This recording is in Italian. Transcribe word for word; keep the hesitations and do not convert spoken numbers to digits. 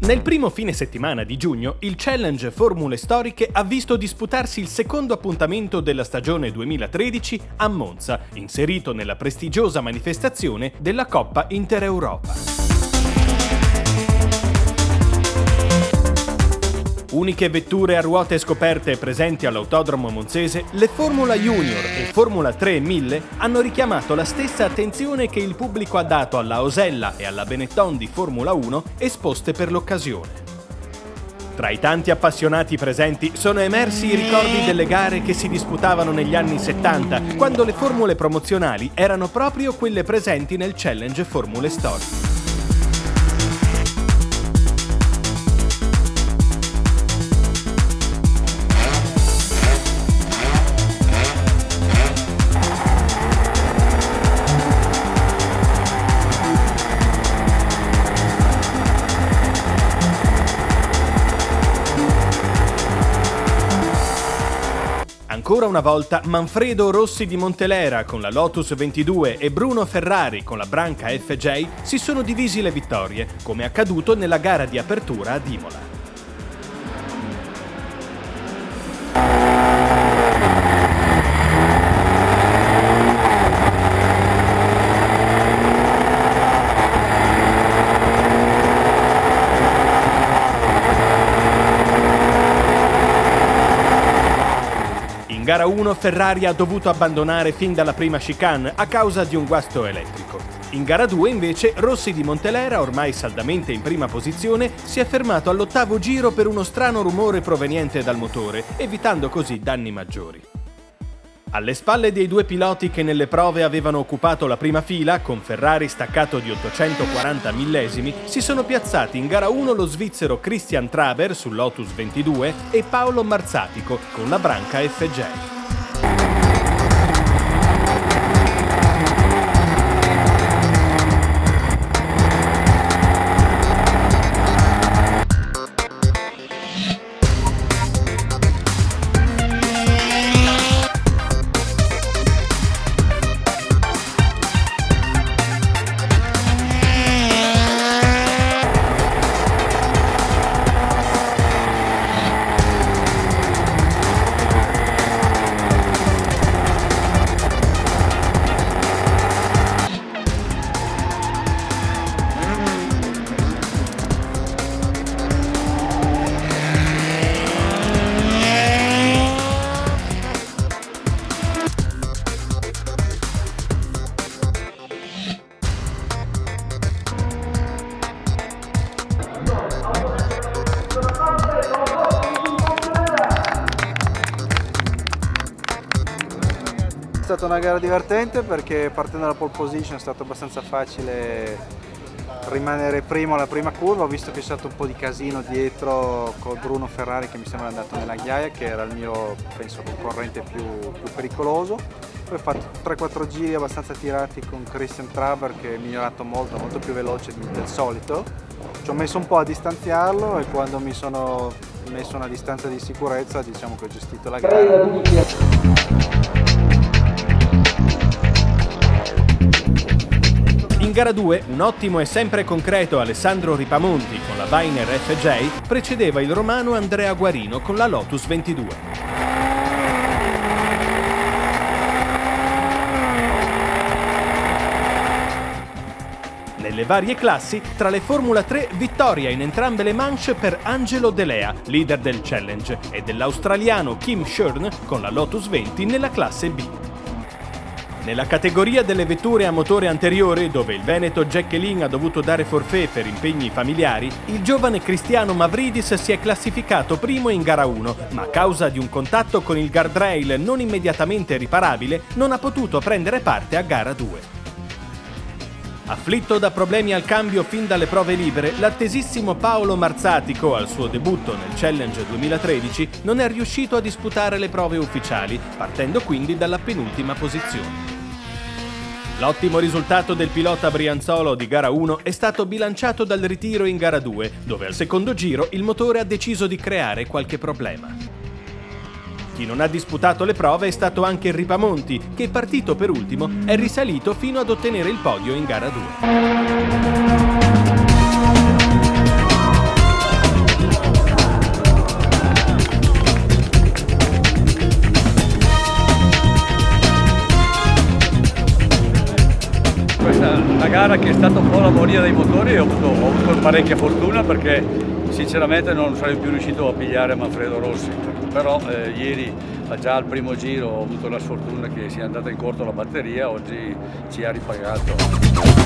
Nel primo fine settimana di giugno, il Challenge Formule Storiche ha visto disputarsi il secondo appuntamento della stagione duemilatredici a Monza, inserito nella prestigiosa manifestazione della Coppa Intereuropa. Uniche vetture a ruote scoperte presenti all'autodromo monzese, le Formula Junior e Formula tre mille hanno richiamato la stessa attenzione che il pubblico ha dato alla Osella e alla Benetton di Formula uno esposte per l'occasione. Tra i tanti appassionati presenti sono emersi i ricordi delle gare che si disputavano negli anni settanta, quando le formule promozionali erano proprio quelle presenti nel Challenge Formule Storiche. Ancora una volta Manfredo Rossi di Montelera con la Lotus ventidue e Bruno Ferrari con la Branca F J si sono divisi le vittorie, come accaduto nella gara di apertura ad Imola. In gara uno Ferrari ha dovuto abbandonare fin dalla prima chicane a causa di un guasto elettrico. In gara due invece Rossi di Montelera, ormai saldamente in prima posizione, si è fermato all'ottavo giro per uno strano rumore proveniente dal motore, evitando così danni maggiori. Alle spalle dei due piloti che nelle prove avevano occupato la prima fila, con Ferrari staccato di ottocentoquaranta millesimi, si sono piazzati in gara uno lo svizzero Christian Traber sul Lotus ventidue e Paolo Marzatico con la Branca F J. È stata una gara divertente perché partendo dalla pole position è stato abbastanza facile rimanere primo alla prima curva. Ho visto che c'è stato un po' di casino dietro con Bruno Ferrari che mi sembra andato nella ghiaia, che era il mio, penso, concorrente più, più pericoloso. Poi ho fatto tre quattro giri abbastanza tirati con Christian Traber, che è migliorato molto, molto più veloce del solito. Ci ho messo un po' a distanziarlo e quando mi sono messo una distanza di sicurezza, diciamo che ho gestito la gara. In gara due, un ottimo e sempre concreto Alessandro Ripamonti con la Weiner F J precedeva il romano Andrea Guarino con la Lotus ventidue. Nelle varie classi, tra le Formula tre, vittoria in entrambe le manche per Angelo Delea, leader del Challenge, e dell'australiano Kim Schörn con la Lotus venti nella classe B. Nella categoria delle vetture a motore anteriore, dove il veneto Jacquelin ha dovuto dare forfait per impegni familiari, il giovane Cristiano Mavridis si è classificato primo in gara uno, ma a causa di un contatto con il guardrail non immediatamente riparabile, non ha potuto prendere parte a gara due. Afflitto da problemi al cambio fin dalle prove libere, l'attesissimo Paolo Marzatico, al suo debutto nel Challenge duemilatredici, non è riuscito a disputare le prove ufficiali, partendo quindi dalla penultima posizione. L'ottimo risultato del pilota brianzolo di gara uno è stato bilanciato dal ritiro in gara due, dove al secondo giro il motore ha deciso di creare qualche problema. Chi non ha disputato le prove è stato anche Ripamonti, che partito per ultimo è risalito fino ad ottenere il podio in gara due. gara che è stata un po' la moria dei motori e ho avuto, ho avuto parecchia fortuna perché sinceramente non sarei più riuscito a pigliare Manfredo Rossi, però eh, ieri già al primo giro ho avuto la sfortuna che sia andata in corto la batteria, oggi ci ha ripagato.